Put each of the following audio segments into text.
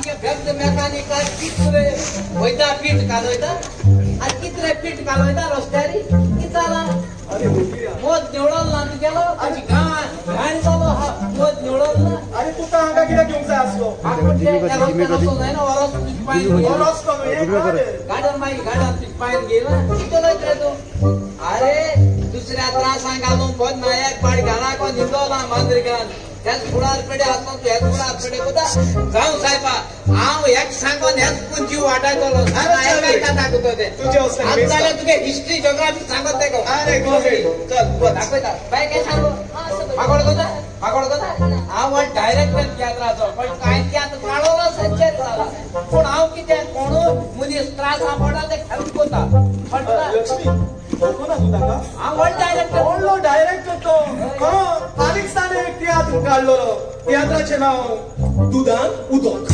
व्यक्त मेकॅनिक कितरे वयता पीठ घालयता आणि कितरे पीठ घालयता रस्त्यारी किताला अरे मोद निवडल ना गेलो आणि घाण झालो हा मोद निवडल ना अरे तू का हांगा कित्याक घेवंक जाय आसलो नाही ना वरस वरस गार्डन माई गार्डन पायर गेला किती रे तू अरे दुसऱ्या त्रासांक घालून पण नायक पाड घाला को निंदोला मांद्रिकान त्याच फुडार पेडे आसलो त्याच फुडार पेडे कोदा जाऊ साहेबा हांव एक सांगोन हेच पूण जीव वाटायचो नायक काय दाखवतो ते तुझे असले आज जाल्यार तुगे हिस्ट्री जिओग्राफी सांगत ते गो अरे गो चल दाखयता बाय काय सांगो मागोड कोता हांव वन डायरेक्टर तियात्राचो पण काय तियात्र काळोलो संचर जाला पूण हांव कितें कोण मनीस त्रास पडा ते हेल्प कोता पण लक्ष्मी कोणा तू ताका हांव वन डायरेक्टर कोणलो डायरेक्टर तो पाकिस्तान एक तियात्र काढलो तियात्राचे नाव दुधान उदक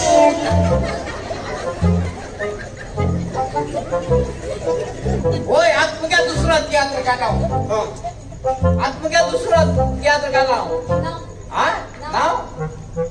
होय आज मुगे दुसरा तियात्र काढाव आज मुगे दुसरा तियात्र काढाव हा नाव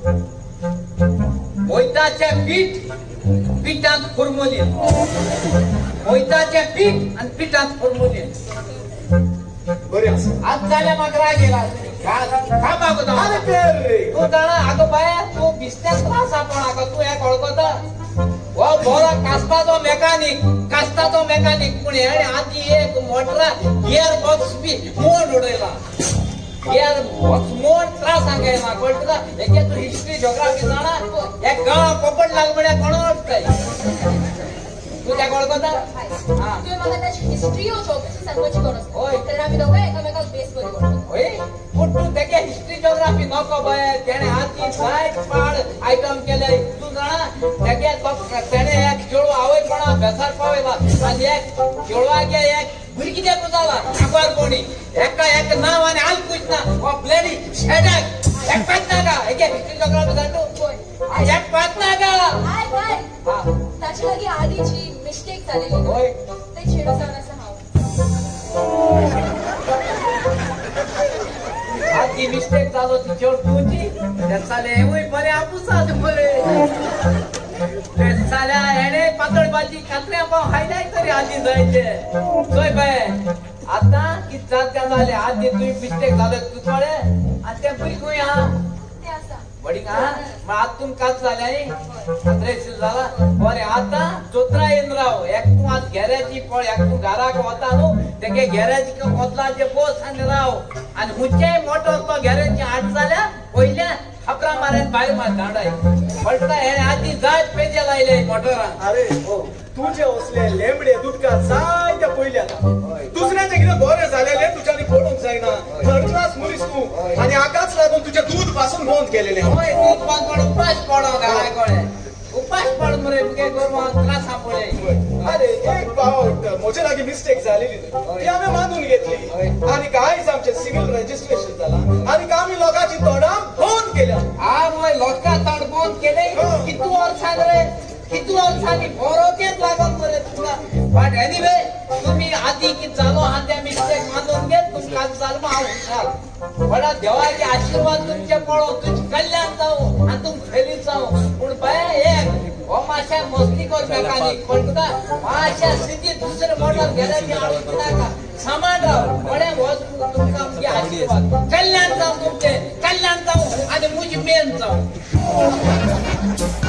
मोहिताचे पिठांत फॉर्मुलिन मोहिताचे पीठ आणि पिठांत फॉर्मुलिन बरे आसा आज जाल्या म्हाका राग येला का मागोता अरे फेर रे तू जाणा आगो बाया तू बिस्तेस त्रास आपण आगो तू एक वळखता वो बोला कास्ताचो मेकॅनिक पण हे आधी एक मोटरा गियर बॉक्स बी मोड उडयला गियर बॉक्स मोड त्रास सांगेना कळटा एके तू हिस्ट्री जिओग्राफी जाणा एक गाव पोपट लागमड्या कोण वाटतय तू त्या वळखता हां तुम्ही मला त्याची हिस्ट्री ओ जिओग्राफी सांगपाची गरज होय तर आम्ही दोघे एकामेकाक बेस करू करतो होय पण तू तेगे हिस्ट्री जिओग्राफी नको बाय त्याने आधी जायत पाड आयटम केले तू जाणा तेगे त्याने एक चेडू आवयपणा बेजार पावयला आणि एक चेडवागे एक भुरगी दे पुजाला आगवार कोणी एका एक नाव आणि आल कुछना ओ ब्लेडी शेडक एक पातना का एके हिस्ट्री जिओग्राफी सांगतो होय एक पातना का हाय हाय हां त्याची लगी आधीची मिस्टेक झालेली होय ते चेडू जाऊन असं हाव आधी मिस्टेक झालो ती चेड तुझी त्या साले होय बरे आपुसात बरे ते साल्या हेने पातळ भाजी कात्र्या पाव खायलाय तरी आधी जायचे सोय बाय आता की जात झाले आधी तुझी मिस्टेक झाले तू थोडे आणि त्या पुरी कोई हा ते असं बडी का मग आतून काच झाले कात्रेशील झाला बरे आता चोत्रा इंद्राव एक तू आज गॅरेजी पण एक तू घराक होता नो ते गॅरेज मधला जे बोस आणि राव आणि हुचे मोठो तो गॅरेजची आठ झाल्या पहिल्या खपरा मारेन बाहेर मार दांडाय पडता हे आधी जात पेजे लायले मोटरा अरे हो तुझे असले लेंबडे दुडका जाय त्या पहिल्या दुसऱ्याचे किती बरे झालेले तुझ्यानी पडून जायना थर्ड क्लास मुलीस तू आणि आकाच लागून तुझ्या दूध पासून बंद केलेले होय दूध पास पड उपास पडो गाय कोणे उपास पड मरे तुगे गोरवा त्रास सापडे अरे एक पावट मोजे लागी मिस्टेक झालेली ती आम्ही मानून घेतली आणि काहीच आमचे सिव्हिल रजिस्ट्रेशन झाला आणि आम्ही लोकांची तोडा बंद केल्या आ मोय लोका तड बंद केले कितू वर्षान रे कितू वर्षांनी भरोकेत लागून मरे तुला बट एनीवे तुम्ही आधी की चालो आद्या मिस्टेक मानून घेत तुमका चालमा हुशार बडा देवाचे आशीर्वाद तुमचे पडो तुझे कल्याण जाऊ आणि तुम फेली जाऊ पण बाय एक ओ माशा मस्ती कर मेकॅनिक पडता माशा स्थिती दुसरे मॉडल गॅरेज आणून टाका सामान राव बडे वस्तू तुमका आमचे आशीर्वाद कल्याण जाऊ तुमचे कल्याण जाऊ आणि मुझी मेन जाऊ